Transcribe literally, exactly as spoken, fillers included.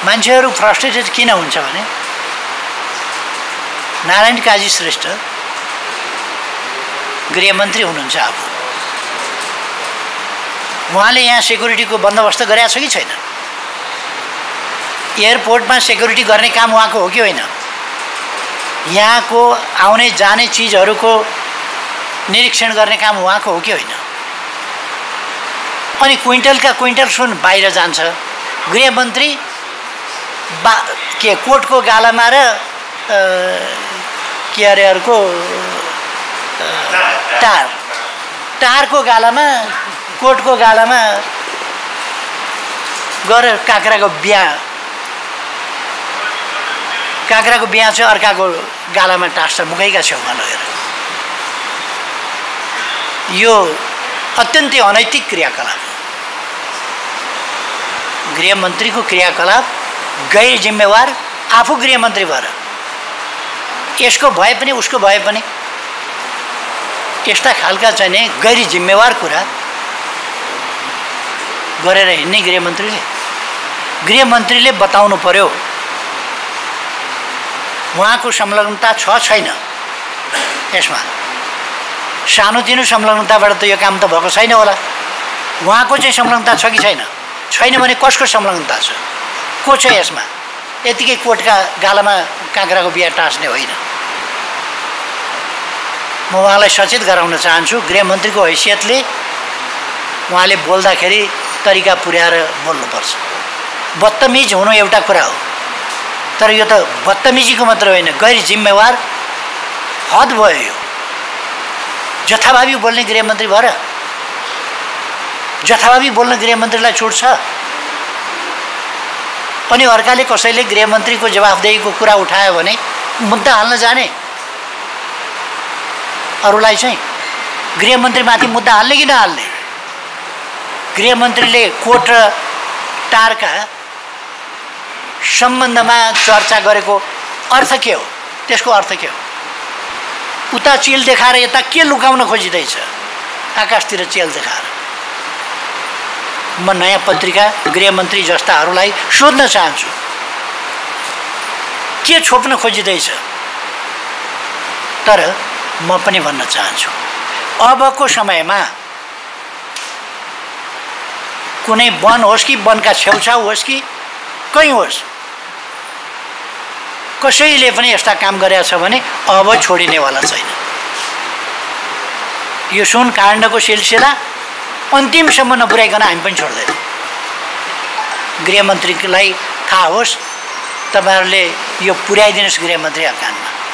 मान्छेहरू फ्रस्ट्रेटेड किन हुन्छ भने नारायण काजी श्रेष्ठ गृहमन्त्री हुनुहुन्छ। अब उहाँले यहाँ सेक्युरिटीको बन्दोबस्त गरेको छ कि छैन? एयरपोर्टमा सेक्युरिटी गर्ने काम उहाँको हो कि होइन? यहाँको आउने जाने चिजहरूको निरीक्षण गर्ने काम उहाँको हो कि होइन? अनि क्विन्टलका क्विन्टल सुन बाहिर जान्छ। गृहमन्त्री बा के कोटको गालामा र के अरे अर्को टार टारको गालामा कोटको गालामा गएर काँक्राको बिहा काँक्राको बिहा चाहिँ अर्काको गालामा टास्छ मुखैका छेउमा लगेर। यो अत्यन्तै अनैतिक क्रियाकलाप। गृहमन्त्रीको क्रियाकलाप गैर जिम्मेवार, आफू गृहमन्त्री भएर यसको भए पनि उसको भए पनि यस्ता खालका चाहिँ नि गैर जिम्मेवार कुरा गरेर हिँड्ने गृहमन्त्रीले गृहमन्त्रीले बताउनु पर्यो उहाँको संलग्नता छ छैन। यसमा सानोतिनो संलग्नताबाट त यो काम त भएको छैन होला। उहाँको चाहिँ संलग्नता छ कि छैन? छैन भने कसको संलग्नता छ? को छ यसमा? यतिकै कोटका गालामा काँक्राको बिहा टाँस्ने होइन। म उहाँलाई सचेत गराउन चाहन्छु, गृहमन्त्रीको हैसियतले उहाँले बोल्दाखेरि तरिका पुर्याएर बोल्नुपर्छ। बदतमिज हुनु एउटा कुरा हो, तर यो त बदतमिजीको मात्र होइन, गैर जिम्मेवार हद भयो यो। जथाभावी बोल्ने गृहमन्त्री भएर जथाभावी बोल्ने गृहमन्त्रीलाई छुट छ। अनि अर्काले कसैले गृहमन्त्रीको जवाफदेहीको कुरा उठायो भने मुद्दा हाल्न जाने, अरूलाई चाहिँ गृहमन्त्रीमाथि मुद्दा हाल्ने कि नहाल्ने? गृहमन्त्रीले कोट र टारका सम्बन्धमा चर्चा गरेको अर्थ के हो? त्यसको अर्थ के हो? उता चेल देखाएर यता के लुकाउन खोजिँदैछ? आकाशतिर चेल देखाएर। म नयाँ पत्रिका गृहमन्त्री जस्ताहरूलाई सोध्न चाहन्छु, के छोप्न खोजिँदैछ? तर म पनि भन्न चाहन्छु, अबको समयमा कुनै वन होस् कि वनका छेउछाउ होस् कि कहीँ होस्, कसैले पनि यस्ता काम गरेको छ भने अब छोडिनेवाला छैन। यो सुन काण्डको सिलसिला अन्तिमसम्म नपुर्याइकन हामी पनि छोड्दैनौँ। गृहमन्त्रीलाई थाहा होस्, तपाईँहरूले यो पुर्याइदिनुहोस् गृहमन्त्रीका कानमा।